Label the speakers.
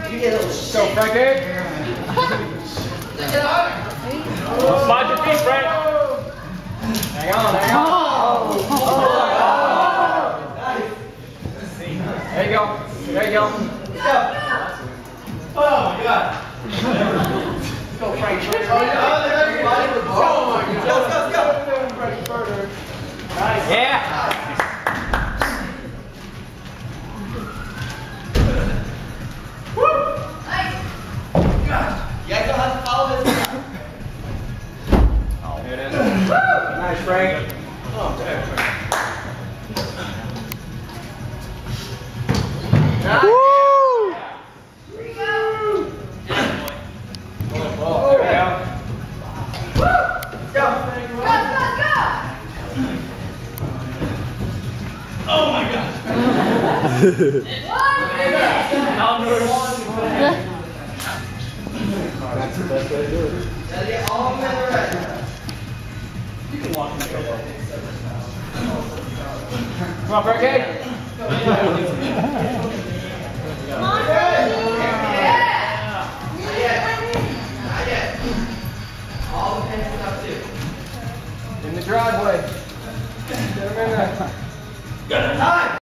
Speaker 1: You get a little shit.
Speaker 2: Go, Frankie. Slide your feet, Frank. Hang on, hang on.
Speaker 1: Nice.
Speaker 2: There you go. There you go.
Speaker 1: Let's go. Oh my God. Let's go, Frank. Oh my God. Let's go. Nice.
Speaker 2: Yeah.
Speaker 1: Woo. Nice. You guys don't have to follow this.
Speaker 2: Oh, here it is.
Speaker 1: Nice, Frank. Oh, okay. Nice.
Speaker 2: Woo!
Speaker 1: Here we go.
Speaker 2: Oh, there we go.
Speaker 1: Woo. Let's go. Oh my God.
Speaker 2: That's the best way to do it.
Speaker 1: Gotta get all of them in the red.
Speaker 2: You can walk in the go. Come on, Frankie.
Speaker 1: Come on, yeah. Not yet. All the pins up too.
Speaker 2: In the driveway. Get him in there.
Speaker 1: Good time.